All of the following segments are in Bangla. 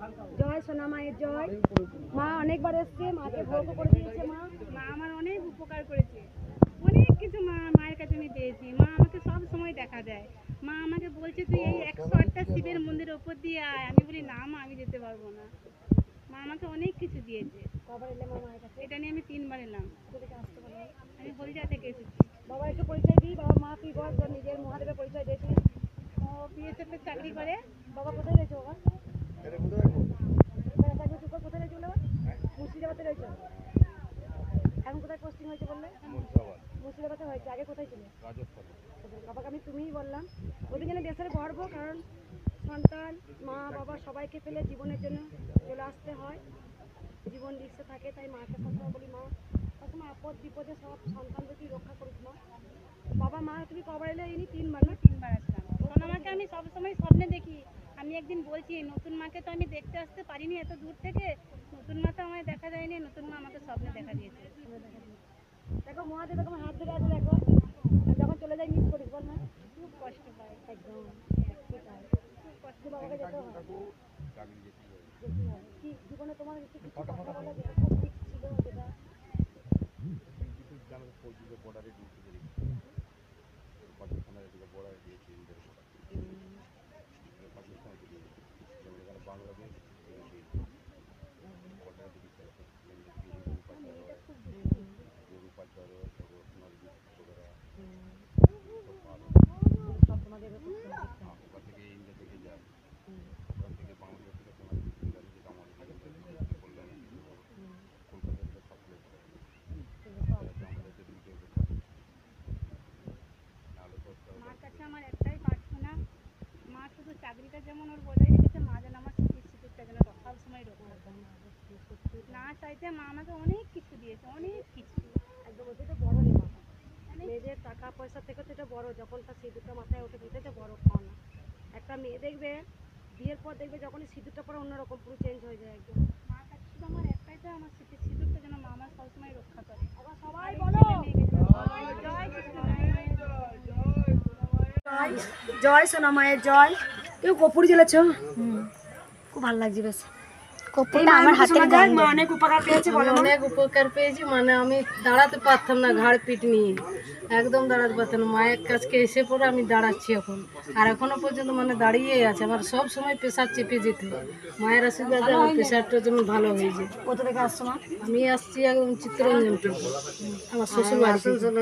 জয় সোনা মায়ের জয়। মা অনেকবার এসছে, মাকে ভোগও করে দিয়েছে। মা আমার অনেক উপকার করেছে, অনেক কিছু মায়ের কাছে আমি পেয়েছি। মা আমাকে সব সময় দেখা দেয়। মা আমাকে বলছে তুই এই 108টা শিবের মন্দিরের ওপর দিয়ে আয়। আমি বলি না মা, আমি যেতে পারবো না। মা আমাকে অনেক কিছু দিয়েছে। কবার এলে মা মায়ের কাছে? এটা নিয়ে আমি 3বার এলাম। আমি হলদিয়া থেকে এসেছি। বাবা একটু পরিচয় দিই। বাবা মা তুই বল, তোর নিজের মহাদেবের পরিচয় দিয়েছিস। ও বিএসএফ এর চাকরি করে। বাবা কোথায় রয়েছে? বাবা কোথায় রয়েছে বলে? মুর্শিদাবাদে রয়েছে। এখন কোথায় পোস্টিং হয়েছে বললে? মুর্শিদাবাদে হয়েছে। আগে কোথায় ছিল? বাবাকে আমি তুমিই বললাম। ওদের জন্য দেশের গর্ব, কারণ সন্তান মা বাবা সবাইকে ফেলে জীবনের জন্য চলে আসতে হয়। জীবন রিক্সে থাকে, তাই মাকে সবসময় বলি মা সবসময় আপদ বিপদে সব সন্তানদেরকে রক্ষা করিস মা। বাবা মা তুমি কবার এলে? ইনি 3বার না? 3বার আসলাম। সোনা মাকে আমি সবসময় স্বপ্নে দেখি। আমি একদিন বলছি নতুন মাকে তো আমি দেখতে আসতে পারিনি এত দূর থেকে, নতুন মা তো আমায় দেখা যায়নি, নতুন মা আমাকে স্বপ্নে দেখা দিয়েছে। দেখো মহাদেব এরকম হাত ধরে আছে, দেখো যখন চলে যাই মিস করিস বল না? খুব কষ্ট পাই, একদম খুব কষ্ট। বাবাকে যেতে হয়। কি জীবনে তোমার কিছু কথা বলা যেটা খুব ঠিক ছিল, যেটা আমার একটাই প্রার্থনা, মা শুধু চাকরিটা যেমন ওর বজায় রেখেছে, মা যেন আমার সিঁদুরটা যেন সব সময় রক্ষা না চাইতে। মা আমাকে অনেক কিছু দিয়েছে, অনেক কিছু। একদম ওটা বড় নেই, মেয়েদের টাকা পয়সা থেকে তো এটা বড়। যখন তার সিঁদুরটা মাথায় ওঠে দিতে তো বড় পাওনা। একটা মেয়ে দেখবে বিয়ের পর দেখবে যখনই সিঁদুরটা পরে অন্যরকম পুরো চেঞ্জ হয়ে যায় একদম। মা কাছে শুধু আমার একটাই তো, আমার সিঁদুরটা যেন মা আমার সবসময় রক্ষা করে। আবার সবাই বলো জয় কৃষ্ণ মায়ের জয়, জয় সোনা মায়ের জয়। কেউ কপুর জ্বেলেছ, খুব ভালো লাগছে বেশ। অনেক উপকার পেয়েছি, অনেক উপকার পেয়েছি। মানে আমি দাঁড়াতে পারতাম না, ঘাড় পিট নিয়ে একদম দাঁড়াতে পারতাম না। মায়ের কাছকে এসে পরে আমি দাঁড়াচ্ছি এখন, আর এখনো পর্যন্ত মানে দাঁড়িয়েই আছে। আমার সব সময় প্রেশার চেপে যেত, মায়ের আশীর্বাদে আমার প্রেশারটা যেন ভালো হয়ে যায়। কোথা থেকে আসছো মা? আমি আসছি একদম চিত্তরঞ্জন থেকে, আমার শ্বশুর বাড়ি।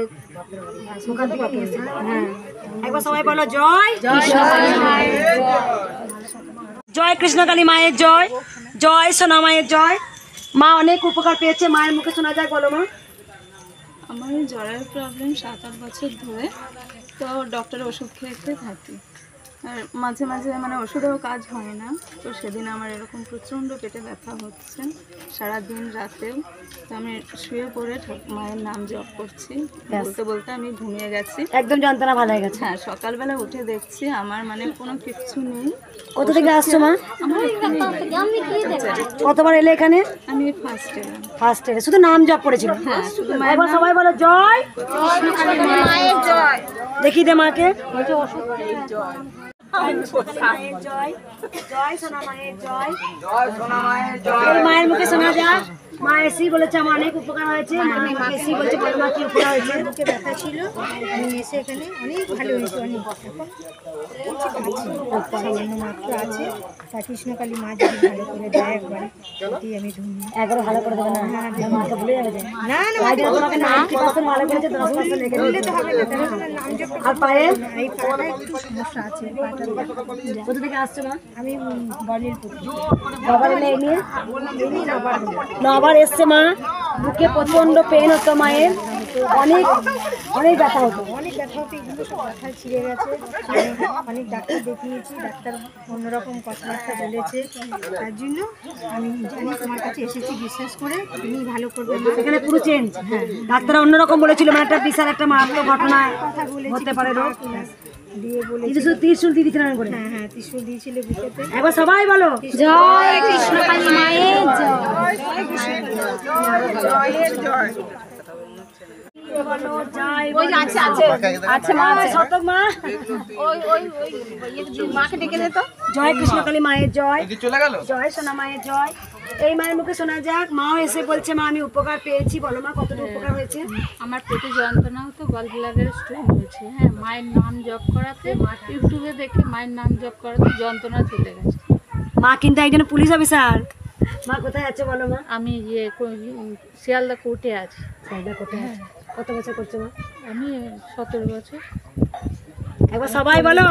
হ্যাঁ, একবার সবাই বলো জয় জয় জয় কৃষ্ণকালী মায়ের জয়, জয় সোনা মায়ের জয়। মা অনেক উপকার পেয়েছে, মায়ের মুখে শোনা যায়। বলো মা। আমার জ্বরের প্রবলেম 7-8 বছর ধরে, তো ডক্টর ওষুধ খেয়ে থাকি। আর মাঝে মাঝে মানে ওষুধেও কাজ হয় না। তো সেদিন আমার এরকম প্রচণ্ড পেটে ব্যথা হচ্ছে সারাদিন রাতেও। তো আমি শুয়ে পড়ে মায়ের নাম জপ করছি, বলতে বলতে আমি ঘুমিয়ে গেছি, একদম যন্ত্রণা ভালো হয়ে গেছে। হ্যাঁ, সকালবেলা উঠে দেখছি আমার মানে কোনো কিচ্ছু নেই। কোথা থেকে আসছো মা? আমার এখানে কতবার এলে এখানে? আমি ফার্স্ট এলাম। ফার্স্ট এলে শুধু নাম জপ করেছিল? হ্যাঁ, শুধু একবার সবাই বলো জয় মায়ের জয়। দেখি দে মাকে। মায়ের মুখে শোনা যায়, মা এসি বলেছে আমার অনেক উপকার হয়েছে। এসি বলছে বলো মা কি উপকার হয়েছে? বুকে ব্যথা ছিল, আমি এসে এখানে অনেক ভালো হয়েছে। অনেক সামান্য মাত্র আছে, তা কৃষ্ণকালী মা যদি ভালো করে দেয় একবার, আমি একবার ভালো করে দেবে না? মাকে ভুলে যাবে যে না না, তোমাকে 90% ভালো করেছে, 10% রেখে দিলে তো হবে না। আর পায়ে এই পাটা একটু সমস্যা আছে। কোথা থেকে আসছো মা? আমি বলিরপুর। বাবার এলে নিয়ে নবার এসছে মা। বুকে প্রচন্ড পেন হতো মায়ের, অনেক অনেক ব্যথা হতো। অনেক ব্যথা হতো, এগুলো সব ব্যথা ছিঁড়ে গেছে। অনেক ডাক্তার দেখিয়েছি, ডাক্তার অন্যরকম কথাবার্তা বলেছে। তার জন্য আমি জানি তোমার কাছে এসেছি বিশ্বাস করে, তুমি ভালো করবে। সেখানে পুরো চেঞ্জ। ডাক্তার অন্যরকম বলেছিল, মানে একটা বিশাল একটা মারাত্মক ঘটনা হতে পারে রোগ দিয়ে বলে ত্রিশূল দিয়ে দিয়েছিলেন করে। হ্যাঁ হ্যাঁ, ত্রিশূল দিয়েছিল বুকেতে। একবার সবাই বলো জয় কৃষ্ণকালী মায়ের জয়। বলো যাই ওই যে আছে আছে আছে মা আছে শতক মা ওই ওই ওই মাকে ডেকে দে তো। জয় কৃষ্ণকালী মায়ের জয়, চলে গেল। জয় সোনা মায়ের জয়। এই মায়ের মুখে শোনা যাক, মাও এসে বলছে মা আমি উপকার পেয়েছি। বলো মা কতটা উপকার হয়েছে? আমার পেটে যন্ত্রণা হতো, গল ব্লাডারের স্টোন হয়েছে। হ্যাঁ, মায়ের নাম জপ করাতে, ইউটিউবে দেখে মায়ের নাম জপ করাতে যন্ত্রণা চলে গেছে। মা কিন্তু একজন পুলিশ অফিসার। মা কোথায় আছে বলো মা? আমি শিয়ালদা কোর্টে আছি। সাইডা কোথায় আছে? কত বছর করছো মা? আমি 17 বছর। একবার সবাই বলো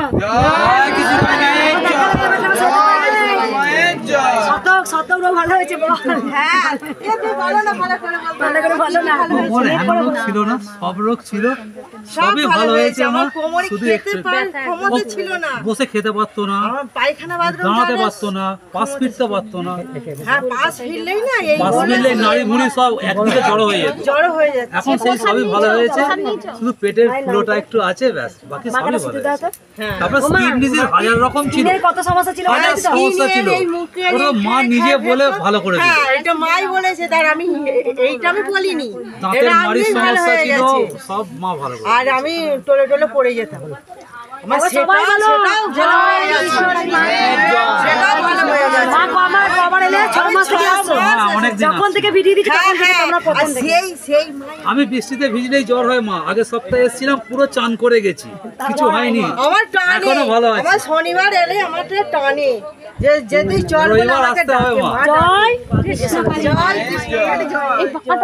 শতক, শতক ভালো হয়েছে বল। হ্যাঁ ভালো না, ভালো করে ভালো না। ওর এমন রোগ ছিল না, সব রোগ ছিল, সবই ভালো হয়েছে। আমার শুধু একটু ছিল না, বসে খেতে পারতো না, পায়খানা দাঁড়াতে পারতো না, পাশ ফিরতে পারতো না। হ্যাঁ পাশ ফিরলেই না এই পাশ ফিরলে নাড়ি ভুঁড়ি সব একদিকে জড়ো হয়ে যেত। জড়ো হয়ে যাচ্ছে। এখন সেই সবই ভালো হয়েছে, শুধু পেটের ফুলোটা একটু আছে, ব্যাস, বাকি সবই ভালো হয়েছে। তারপরে স্কিন ডিজিজ হাজার রকম ছিল, কত সমস্যা ছিল, হাজার সমস্যা ছিল, ওটা মা নিজে বলে ভালো করে দিল। এটা মাই বলেছে, তার আমি এইটা আমি বলিনি। দাঁতের মাড়ির সমস্যা ছিল, সব মা ভালো করে। আর আমি টলে টলে পড়ে যেতাম। আমার সবাই বলো জয় কৃষ্ণকালী মায়ের জয়। মা কমার কবার এলে 6 মাস থেকে আসছো, যখন থেকে ভিডিও দিচ্ছি তখন থেকে তোমরা প্রথম থেকে। সেই আমি বৃষ্টিতে ভিজলেই জ্বর হয় মা, আগে সপ্তাহে এসেছিলাম, পুরো চান করে গেছি, কিছু হয়নি, আমার টানে, এখনো ভালো আছে। আমার শনিবার এলে আমার টানে যে যদি চল বলে রবিবার আমাকে আসতে হবে ডাকে, মা। মা জয় কৃষ্ণকালী জয় কৃষ্ণকালী জয়।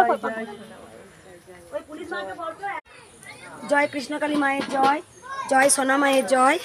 জয় কৃষ্ণকালী মায়ের জয়, জয় সোনা মায়ের জয়।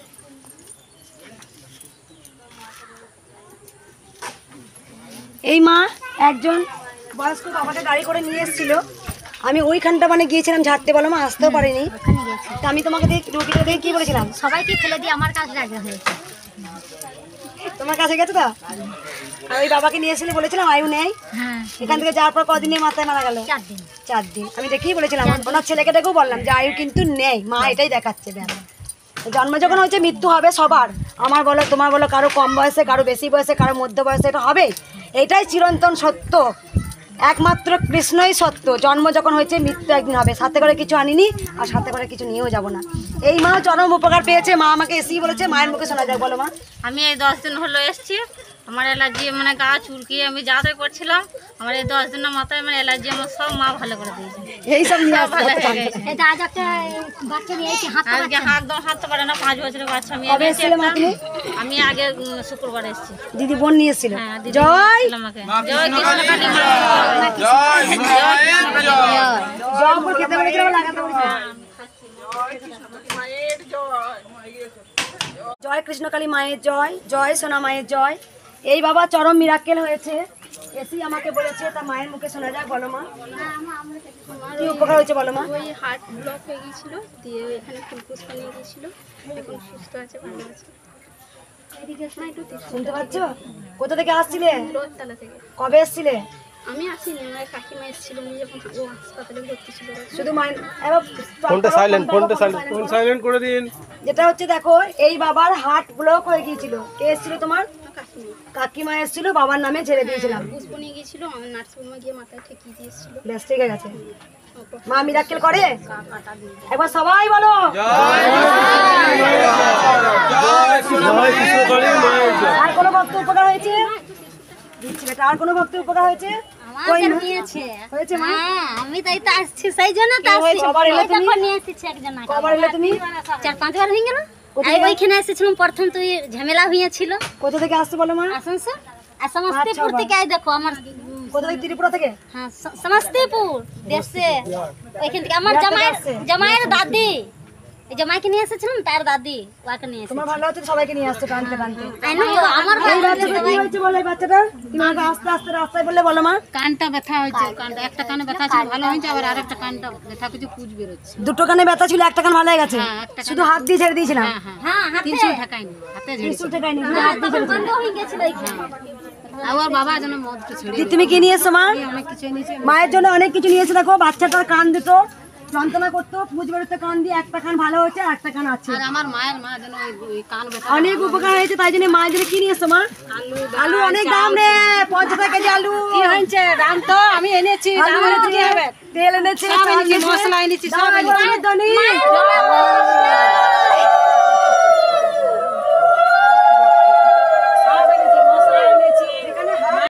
এই মা একজন বয়স্ক বাবাকে গাড়ি করে নিয়ে এসেছিল, আমি ওইখানটা মানে গিয়েছিলাম ঝাড়তে, বলো মা আসতেও পারিনি। তা আমি তোমাকে রুগীটা দেখে কি বলেছিলাম, সবাইকে ফেলে দিয়ে আমার কাছে রাখা হয়েছে। তোমার কাছে গেছে তো, আর ওই বাবাকে নিয়ে এসেছিলে বলেছিলাম আয়ু নেই। হ্যাঁ, এখান থেকে যাওয়ার পর কদিনের মাথায় মারা গেল? 4 দিন। 4 দিন। আমি দেখেই বলেছিলাম, ওনার ছেলেকে ডেকেও বললাম যে আয়ু কিন্তু নেই, মা এটাই দেখাচ্ছে। জন্ম যখন হচ্ছে মৃত্যু হবে সবার, আমার বলো তোমার বলো, কারো কম বয়সে, কারো বেশি বয়সে, কারো মধ্য বয়সে, এটা হবে, এটাই চিরন্তন সত্য। একমাত্র কৃষ্ণই সত্য। জন্ম যখন হয়েছে মৃত্যু একদিন হবে, সাথে করে কিছু আনিনি আর সাথে করে কিছু নিয়েও যাব না। এই মা চরম উপকার পেয়েছে, মা আমাকে এসেই বলেছে, মায়ের মুখে শোনা যায়। বলো মা। আমি এই 10 দিন হলো এসেছি, আমার অ্যালার্জি মানে গা চুলকিয়ে আমি যা তাই করছিলাম, আমার এই 10 দিনের মাথায় আমার অ্যালার্জি আমার সব মা ভালো করে দিয়েছে। এই সব নিয়ে সব ভালো আসতে হয়ে গেছে। এটা আজ একটা বাচ্চা নিয়েছি, আজকে একদম হাঁটতে পারে না, 5 বছরের বাচ্চা। আমি কবে এনেছি এসেছিলে মা একটা। তুমি? আমি আগে শুক্রবার এসেছি। দিদি বোন নিয়ে এসেছিল। হ্যাঁ, দিদি জয় বলেছিল আমাকে, জয় কৃষ্ণকালী মা। জয়পুর খেতে বলেছিল, লাগাতে বলেছিল। জয় কৃষ্ণকালী মায়ের জয়, জয় সোনা মায়ের জয়। এই বাবা চরম মিরাক্কেল হয়েছে, এসি আমাকে বলেছে, তা মায়ের মুখে শোনা যায়। বলো মা কি উপকার হয়েছে, বলো মা। ওই হার্ট ব্লক হয়ে গিয়েছিল, দিয়ে এখানে ফুলকুস বানিয়ে গিয়েছিল, এখন সুস্থ আছে, ভালো আছে। এদিকে আসলে একটু শুনতে পাচ্ছ? কোথা থেকে আসছিলে? রোদতলা থেকে। কবে এসছিলে? আমি আসিনি, আমার কাকিমা এসেছিল, উনি যখন ও হাসপাতালে ভর্তি ছিল। শুধু মায়ের এবার ফোনটা সাইলেন্ট, ফোনটা সাইলেন্ট, ফোন সাইলেন্ট করে দিন। যেটা হচ্ছে দেখো, এই বাবার হার্ট ব্লক হয়ে গিয়েছিল। কে এসেছিল তোমার? কাকিমা কাকিমা এসেছিল, বাবার নামে ছেড়ে দিয়েছিলাম। পুষ্প নিয়ে গিয়েছিল, আমার নার্সিংহোমে গিয়ে মাথায় ঠেকিয়ে দিয়েছিল। বেশ ঠিক আছে। মা মিরাক্কেল করে, একবার সবাই বলো আর কোনো ভক্ত উপকার হয়েছে? দিচ্ছি বেটা, আর কোনো ভক্ত উপকার হয়েছে? কই মা? হয়েছে মা? হ্যাঁ, আমি তাই তো আসছি, সেই জন্য তো কি আসছি। হয়েছে? কবার এলে তুমি? নিয়ে এসেছি একজন। কবার এলে তুমি? 4-5 বার হয়ে গেল। কোথায়? ওইখানে এসেছিলাম প্রথম, তুই ঝামেলা হয়েছিল কোথা থেকে আসতে বলো মা? আসানসোল আর সমস্তিপুর থেকে। আই দেখো আমার, কোথা থেকে? ত্রিপুরা থেকে? হ্যাঁ, সমস্তিপুর দেশে। ওইখান থেকে আমার জামাইয়ের দাদি, এই জামাইকে নিয়ে এসেছিলাম, তার দাদি ওকে নিয়ে এসেছি। তোমার ভালো হচ্ছে, সবাইকে নিয়ে আসছে টানতে টানতে। আমার এই বাচ্চাটা কি হয়েছে বলো? এই বাচ্চাটা তুমি আমাকে আস্তে আস্তে রাস্তায় বললে, বলো মা। কানটা ব্যথা হয়েছে, কানটা একটা কানে ব্যথা ছিল, ভালো হয়েছে, আবার আরেকটা কানটা ব্যথা কিছু পুজ বেরোচ্ছে। দুটো কানে ব্যথা ছিল, একটা কান ভালো হয়ে গেছে, শুধু হাত দিয়ে ছেড়ে দিয়েছিলাম। হ্যাঁ, হাতে 300 ঠেকায়নি, হাতে ঝেড়েছে। ত্রিশূল ঠেকায়নি, শুধু হাত দিয়ে ছেড়ে বন্ধ হয়ে গেছিল এইখানে। আবার বাবা যেন মদটা ছেড়ে দিয়েছি। তুমি কি নিয়ে এসছো মা? অনেক কিছু এনেছে। মায়ের জন্য অনেক কিছু নিয়েছে। দেখো বাচ্চাটার কান দুটো যন্ত্রণা করতো, পুজ বেরোতে কান দিয়ে, একটা কান ভালো হচ্ছে আর একটা কান আছে। আমার মায়ের মা যেন কান অনেক উপকার হয়েছে, তাই জন্য মায়ের জন্য কি নিয়ে এসছো মা? আলু অনেক দাম রে, 50 টাকা কেজি আলু। কি হয়েছে দাম তো আমি এনেছি, আলু এনেছি, তেল এনেছি, মশলা এনেছি, সব এনেছি।